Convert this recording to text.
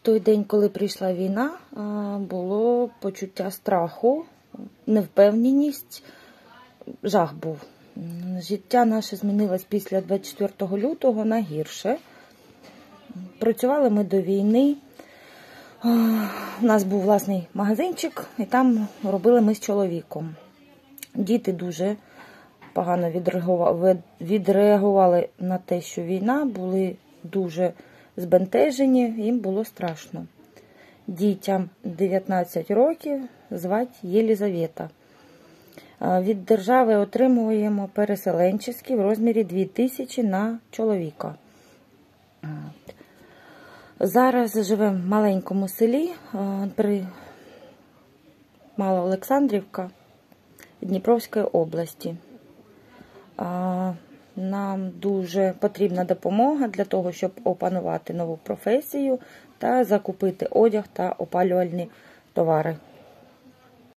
той день, коли прийшла війна, було почуття страху, невпевненість, жах був. Життя наше змінилось після 24 лютого на гірше. Працювали ми до війни. У нас був власний магазинчик, і там робили ми з чоловіком. Діти дуже погано відреагували на те, що війна, були дуже збентежені, їм було страшно. Дітям 19 років, звати Єлізавета. Від держави отримуємо переселенческий в розмірі 2000 на чоловіка. Зараз живемо в маленькому селі, Мала Олександрівка Дніпровської області. Нам дуже потрібна допомога для того, щоб опанувати нову професію та закупити одяг та опалювальні товари.